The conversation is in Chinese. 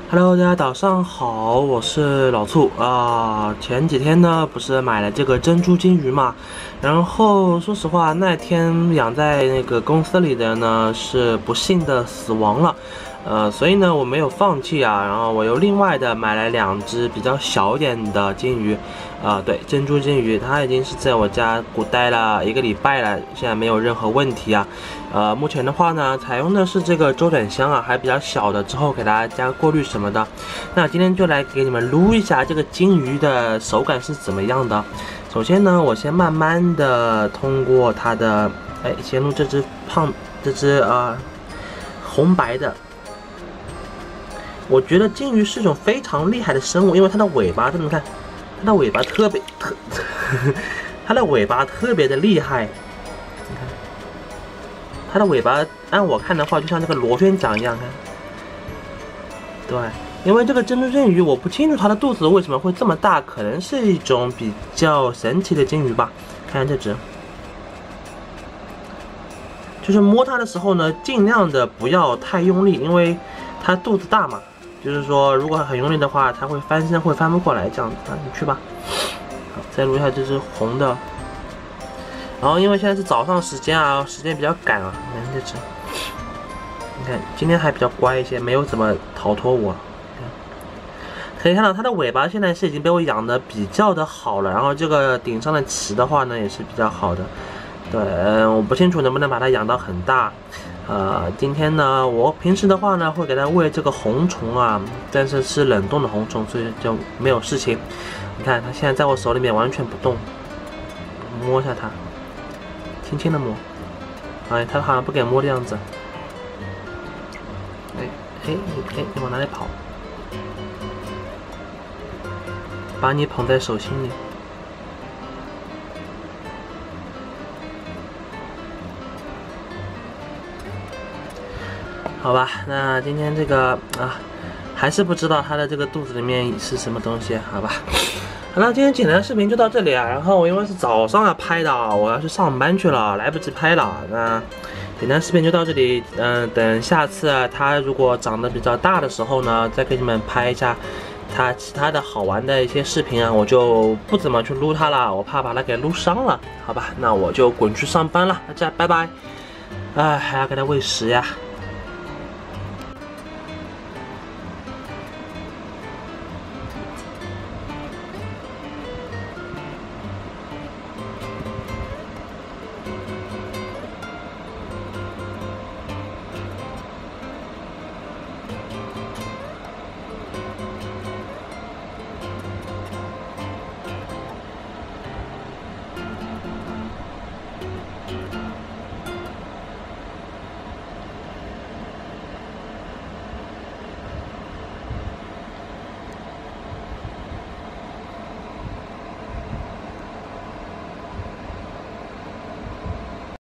Hello，大家早上好，我是老醋啊。前几天呢，不是买了这个珍珠金鱼嘛，然后说实话，那天养在那个公司里的呢是不幸的死亡了，所以呢我没有放弃啊，然后我又另外的买了2只比较小一点的金鱼，对，珍珠金鱼，它已经是在我家待了1个礼拜了，现在没有任何问题啊。目前的话呢，采用的是这个周转箱啊，还比较小的，之后给大家加过滤什么的。那今天就来给你们撸一下这个金鱼的手感是怎么样的。首先呢，我先慢慢的通过它的，先撸这只红白的。我觉得金鱼是一种非常厉害的生物，因为它的尾巴，你看，它的尾巴它的尾巴特别的厉害。你看，它的尾巴按我看的话，就像这个螺旋桨一样，看。对，因为这个珍珠金鱼，我不清楚它的肚子为什么会这么大，可能是一种比较神奇的金鱼吧。看看这只，就是摸它的时候呢，尽量的不要太用力，因为它肚子大嘛。就是说，如果很用力的话，它会翻身，会翻不过来这样子。你去吧。好，再撸一下这只红的。然后因为现在是早上时间啊，时间比较赶啊。你看这只，你看今天还比较乖一些，没有怎么逃脱我。可以看到它的尾巴现在是已经被我养的比较的好了，然后这个顶上的鳍的话呢也是比较好的。对，我不清楚能不能把它养到很大。今天呢，我平时的话呢会给它喂这个红虫啊，但是是冷冻的红虫，所以就没有事情。你看它现在在我手里面完全不动，摸一下它，轻轻的摸，它好像不给摸的样子。你往哪里跑？把你捧在手心里。好吧，那今天这个还是不知道它的这个肚子里面是什么东西，好吧。好了，今天简单的视频就到这里啊。然后因为是早上要拍的，我要去上班去了，来不及拍了。那简单视频就到这里，等下次它如果长得比较大的时候呢，再给你们拍一下它其他的好玩的一些视频啊。我就不怎么去撸它了，我怕把它给撸伤了，好吧。那我就滚去上班了，大家拜拜。还要给它喂食呀。